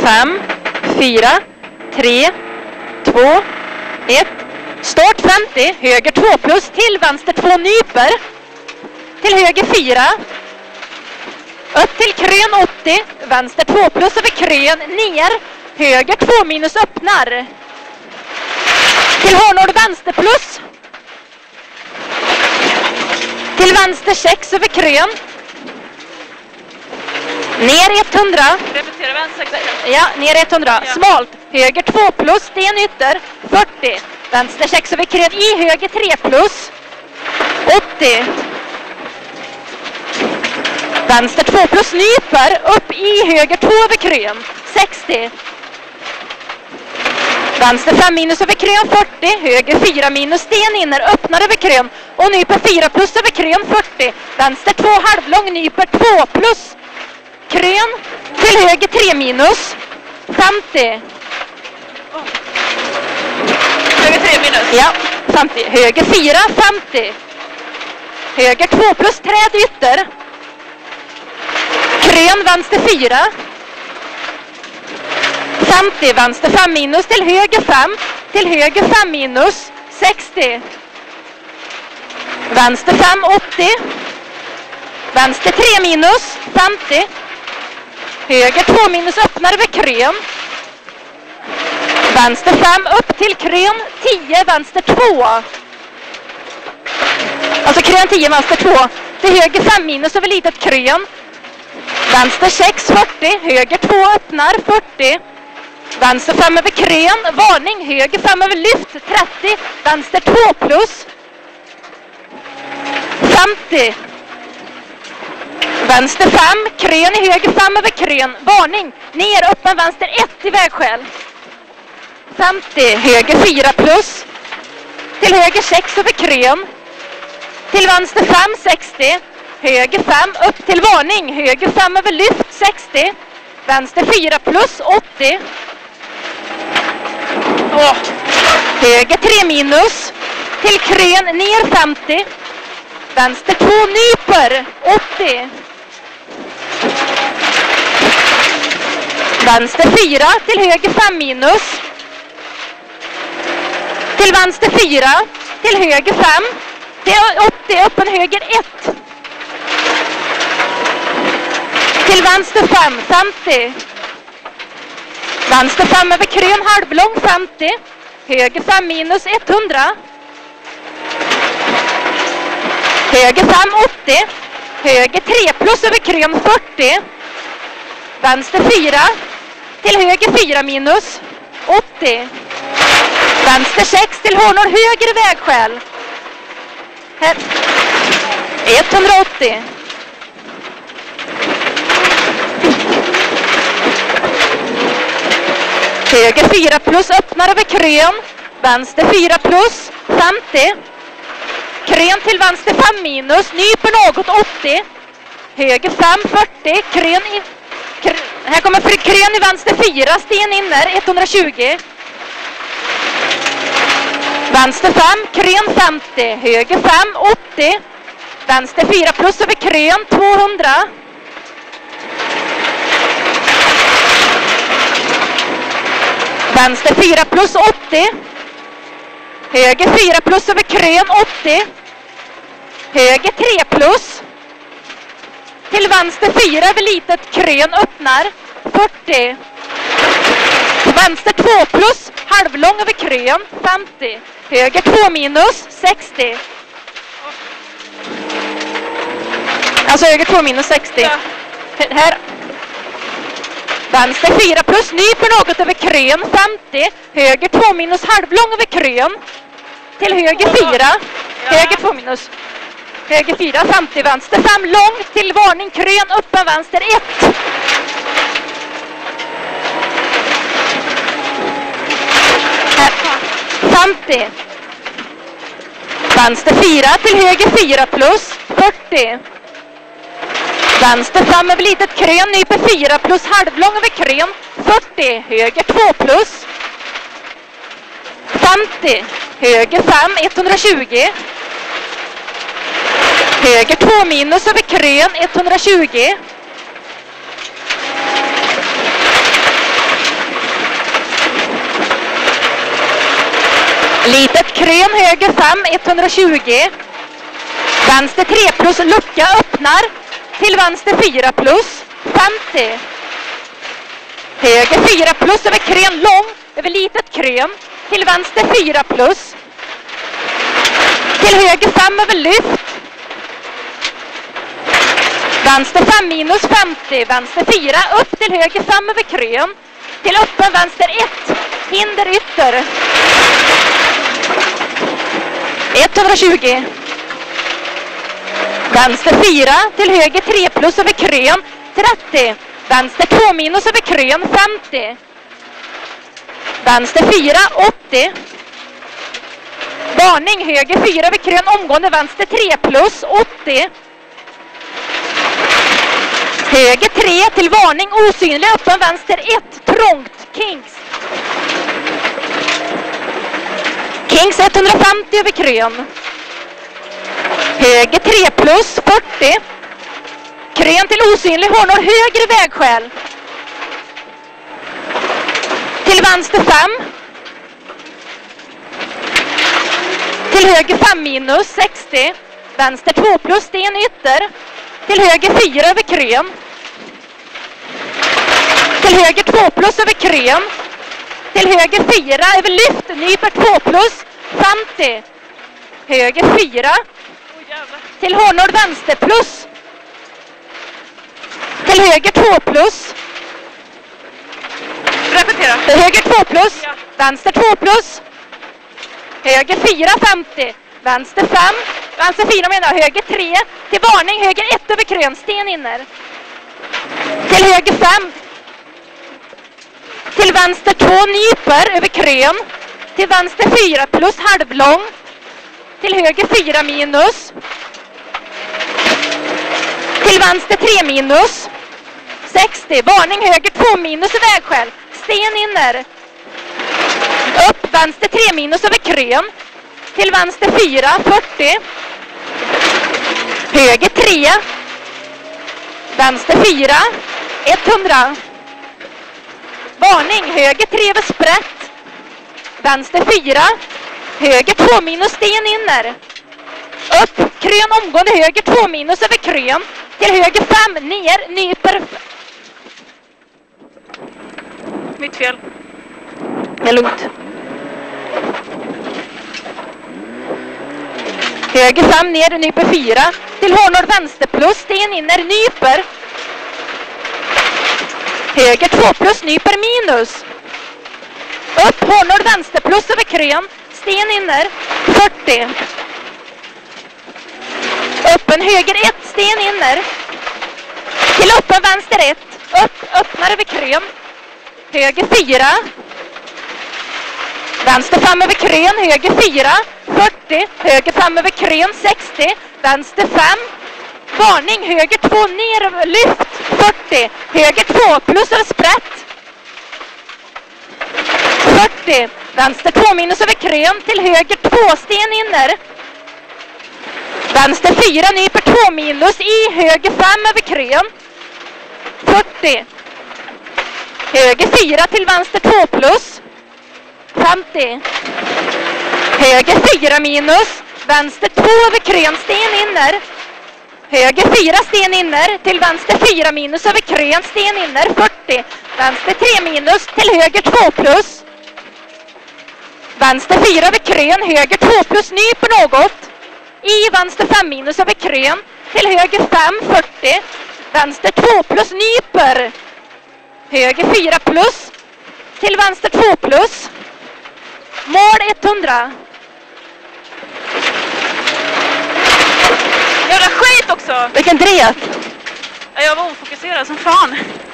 5, 4, 3, 2, 1. Start 50, höger 2 plus, till vänster 2 nyper. Till höger 4. Upp till krön 80, vänster 2 plus över krön, ner. Höger 2 minus öppnar. Till hörnord vänster plus. Till vänster 6 över krön. Ner 100. Repetera vänster. Ja, ner 100. Ja. Smalt. Höger 2 plus, sten ytter. 40. Vänster 6 över krön. I höger 3 plus. 80. Vänster 2 plus nyper. Upp i höger 2 över krön. 60. Vänster 5 minus över krön 40. Höger 4 minus sten inner. Öppnar över krön. Och nyper 4 plus över krön 40. Vänster 2 halvlång nyper 2 plus. Krön till höger 3 minus 50. Höger 3 minus. Ja, 50. Höger 4, 50. Höger 2 plus träd ytter. Krön vänster 4. 50. Vänster 5 minus till höger 5. Till höger 5 minus 60. Vänster 5, 80. Vänster 3 minus 50. Höger 2 minus öppnar över krön. Vänster 5 upp till krön 10, vänster 2. Alltså krön 10, vänster 2. Till höger 5 minus över litet krön. Vänster 6, 40. Höger 2 öppnar 40. Vänster 5 över krön. Varning. Höger 5 över lyft 30. Vänster 2 plus. 50. Vänster 5, krön i höger 5 över krön. Varning, ner, öppen vänster 1 i vägskäl. 50, höger 4 plus. Till höger 6 över krön. Till vänster 5, 60. Höger 5, upp till varning. Höger 5 över lyft, 60. Vänster 4 plus, 80. Höger 3 minus. Till krön, ner 50. Vänster 2 nyper, 80. Vänster 4 till höger 5 minus. Till vänster 4. Till höger 5. Till 80 öppen höger 1. Till vänster 5, 50. Vänster 5 över krön halvlång 50. Höger 5 minus 100. Höger 5, 80. Höger 3 plus över krön 40. Vänster 4. Till höger 4 minus 80. Vänster 6 till hörnor höger vägskäl. 180. Höger 4 plus öppnar över krön. Vänster 4 plus 50. Krön till vänster 5 minus. Nyper något 80. Höger 5 40. Krön i... Här kommer krön i vänster 4. Sten inner 120. Vänster 5. Krön 50. Höger 5 80. Vänster 4 plus över krön 200. Vänster 4 plus 80. Höger 4 plus över krön 80. Höger 3 plus. Till vänster 4 över litet krön öppnar 40. Vänster 2 plus halvlång över krön 50. Höger 2 minus 60. Alltså höger 2 minus 60. Ja. Här. Vänster 4 plus nyper något över krön 50. Höger 2 minus halvlång över krön. Till höger 4. Ja. Höger 2 minus. Höger 4, 50, vänster 5, långt till varning, krön, öppen vänster 1. Här. 50. Vänster 4 till höger 4 plus 40. Vänster 5 över litet krön, nyper 4 plus halvlång över krön 40. Höger 2 plus 50. Höger 5, 120. Höger 2 minus över krön 120. Litet krön höger 5, 120. Vänster 3 plus lucka öppnar. Till vänster 4 plus, 50. Höger 4 plus över krön lång, över litet krön. Till vänster 4 plus. Till höger 5 över lyft. Vänster 5 minus 50, vänster 4, upp till höger 5 över krön. Till öppen vänster 1, hinder ytter. 120. Vänster 4 till höger 3 plus över krön, 30. Vänster 2 minus över krön, 50. Vänster 4, 80. Varning, höger 4 över krön, omgående vänster 3 plus, 80. Höger 3 till varning, osynlig, öppen vänster 1, trångt, Kings. Kings 150 över krön. Höger 3 plus, 40. Krön till osynlig, honor högre vägskäl. Till vänster 5. Till höger 5 minus, 60. Vänster 2 plus, sten ytter. Till höger 4 över krön. Till höger 2 plus över krön. Till höger 4 över lyft, nyper 2 plus, 50. Höger 4. Till honor vänster plus. Till höger 2 plus. Repetera. Höger 2 plus. Ja. Vänster 2 plus. Höger 4, 50. Vänster 5. Vänster 4 menar höger 3. Till varning höger 1 över krön. Sten inner. Till höger 5. Till vänster 2 nyper över krön. Till vänster 4 plus halvlång. Till höger 4 minus. Till vänster 3 minus. 60. Varning höger 2 minus i vägskäl. Sten inner. Upp vänster 3 minus över krön. Till vänster 4, 40. Höger 3. Vänster 4, 100. Varning höger 3 över sprätt. Vänster 4. Höger 2 minus, sten inner. Upp krön omgående höger 2 minus över krön. Till höger 5 ner, nyper. Mitt fel. Det är lugnt. Höger 5 ner, nyper 4. Till honor vänster plus, sten inner, nyper. Höger 2 plus, nyper minus. Upp honor vänster plus över krön. Sten inner, 40. Öppen höger 1, sten inner. Till öppen vänster 1. Upp, öppnar över krön. Höger 4. Vänster 5 över krön, höger 4. 40. Höger 5 över krön, 60. Vänster 5. Varning, höger 2 ner, lyft. 40. Höger 2 plus över sprätt. 40. Vänster 2 minus över krön. Till höger 2, sten inner. Vänster 4 nyper 2 minus i höger 5 över krön. 40. Höger 4 till vänster 2 plus. 50. Höger 4 minus. Vänster 2 över krön, sten inner. Höger 4, sten inner. Till vänster 4 minus över krön, sten inner. 40. Vänster 3 minus. Till höger 2 plus. Vänster 4 över krön. Höger 2 plus, nyper något. I vänster 5 minus över krön. Till höger 5, 40. Vänster 2 plus, nyper. Höger 4 plus. Till vänster 2 plus. Mål 100. Jävla skit också! Vilken dret! Jag var ofokuserad som fan.